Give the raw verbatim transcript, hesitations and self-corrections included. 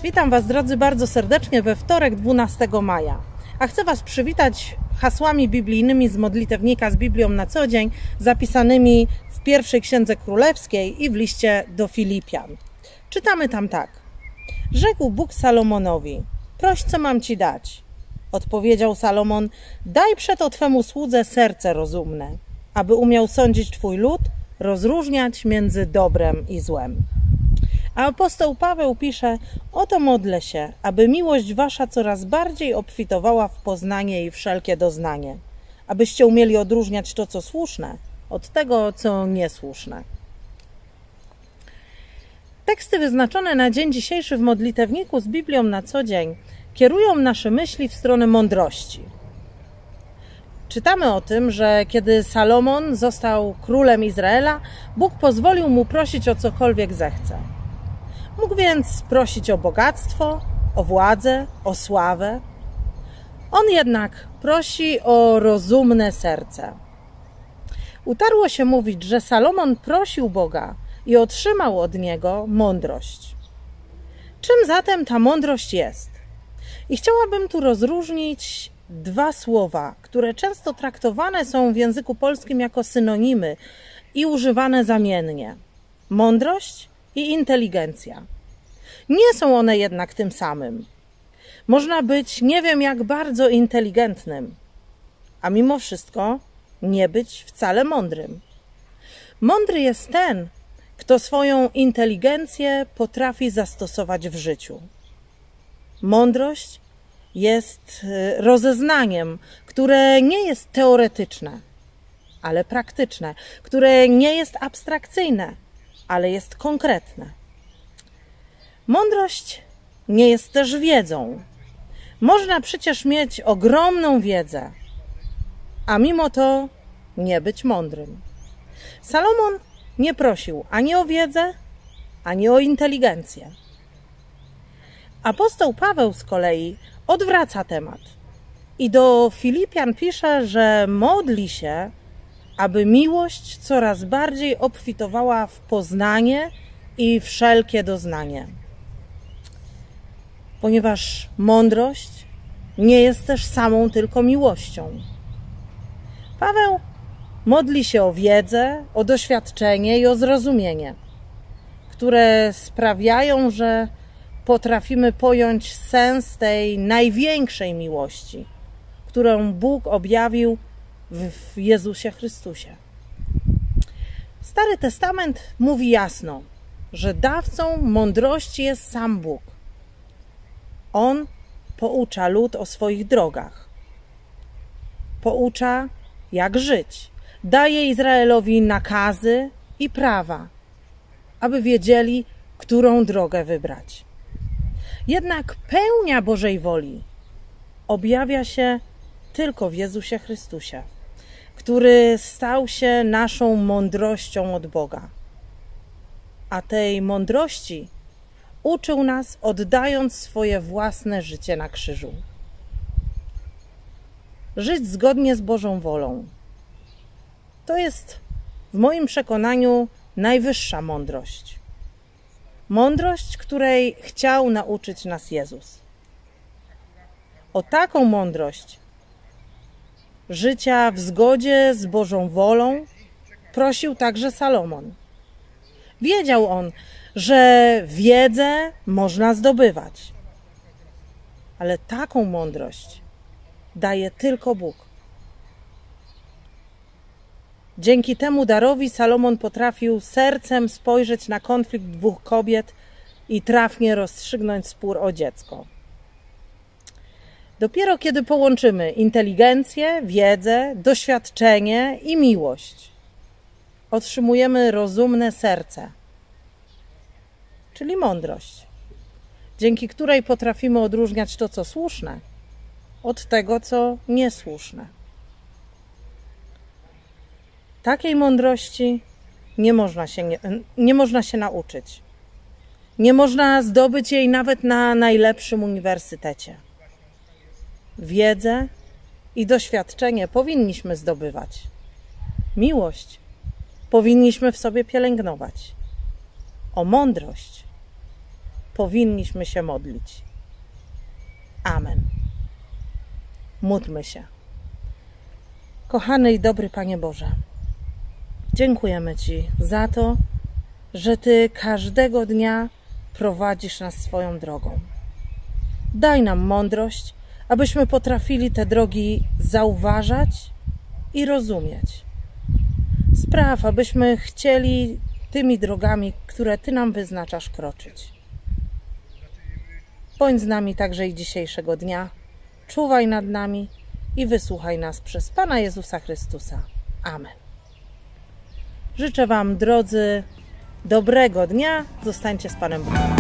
Witam Was, drodzy, bardzo serdecznie we wtorek, dwunastego maja. A chcę Was przywitać hasłami biblijnymi z modlitewnika z Biblią na co dzień, zapisanymi w pierwszej Księdze Królewskiej i w liście do Filipian. Czytamy tam tak. Rzekł Bóg Salomonowi: proś, co mam Ci dać. Odpowiedział Salomon: daj przeto Twemu słudze serce rozumne, aby umiał sądzić Twój lud, rozróżniać między dobrem i złem. A apostoł Paweł pisze: oto modlę się, aby miłość Wasza coraz bardziej obfitowała w poznanie i wszelkie doznanie, abyście umieli odróżniać to, co słuszne, od tego, co niesłuszne. Teksty wyznaczone na dzień dzisiejszy w modlitewniku z Biblią na co dzień kierują nasze myśli w stronę mądrości. Czytamy o tym, że kiedy Salomon został królem Izraela, Bóg pozwolił mu prosić o cokolwiek zechce. Mógł więc prosić o bogactwo, o władzę, o sławę. On jednak prosi o rozumne serce. Utarło się mówić, że Salomon prosił Boga i otrzymał od Niego mądrość. Czym zatem ta mądrość jest? I chciałabym tu rozróżnić dwa słowa, które często traktowane są w języku polskim jako synonimy i używane zamiennie. Mądrość i inteligencja. Nie są one jednak tym samym. Można być nie wiem jak bardzo inteligentnym, a mimo wszystko nie być wcale mądrym. Mądry jest ten, kto swoją inteligencję potrafi zastosować w życiu. Mądrość jest rozeznaniem, które nie jest teoretyczne, ale praktyczne, które nie jest abstrakcyjne, ale jest konkretne. Mądrość nie jest też wiedzą. Można przecież mieć ogromną wiedzę, a mimo to nie być mądrym. Salomon nie prosił ani o wiedzę, ani o inteligencję. Apostoł Paweł z kolei odwraca temat i do Filipian pisze, że modli się, aby miłość coraz bardziej obfitowała w poznanie i wszelkie doznanie. Ponieważ mądrość nie jest też samą tylko miłością. Paweł modli się o wiedzę, o doświadczenie i o zrozumienie, które sprawiają, że potrafimy pojąć sens tej największej miłości, którą Bóg objawił w Jezusie Chrystusie. Stary Testament mówi jasno, że dawcą mądrości jest sam Bóg. On poucza lud o swoich drogach. Poucza, jak żyć. Daje Izraelowi nakazy i prawa, aby wiedzieli, którą drogę wybrać. Jednak pełnia Bożej woli objawia się tylko w Jezusie Chrystusie, który stał się naszą mądrością od Boga. A tej mądrości uczył nas, oddając swoje własne życie na krzyżu. Żyć zgodnie z Bożą wolą. To jest w moim przekonaniu najwyższa mądrość. Mądrość, której chciał nauczyć nas Jezus. O taką mądrość życia w zgodzie z Bożą wolą prosił także Salomon. Wiedział on, że wiedzę można zdobywać, ale taką mądrość daje tylko Bóg. Dzięki temu darowi Salomon potrafił sercem spojrzeć na konflikt dwóch kobiet i trafnie rozstrzygnąć spór o dziecko. Dopiero kiedy połączymy inteligencję, wiedzę, doświadczenie i miłość, otrzymujemy rozumne serce, czyli mądrość, dzięki której potrafimy odróżniać to, co słuszne, od tego, co niesłuszne. Takiej mądrości nie można się, nie, nie można się nauczyć. Nie można zdobyć jej nawet na najlepszym uniwersytecie. Wiedzę i doświadczenie powinniśmy zdobywać. Miłość powinniśmy w sobie pielęgnować. O mądrość powinniśmy się modlić. Amen. Módlmy się. Kochany i dobry Panie Boże, dziękujemy Ci za to, że Ty każdego dnia prowadzisz nas swoją drogą. Daj nam mądrość, abyśmy potrafili te drogi zauważać i rozumieć. Spraw, abyśmy chcieli tymi drogami, które Ty nam wyznaczasz, kroczyć. Bądź z nami także i dzisiejszego dnia. Czuwaj nad nami i wysłuchaj nas przez Pana Jezusa Chrystusa. Amen. Życzę Wam, drodzy, dobrego dnia. Zostańcie z Panem Bogiem.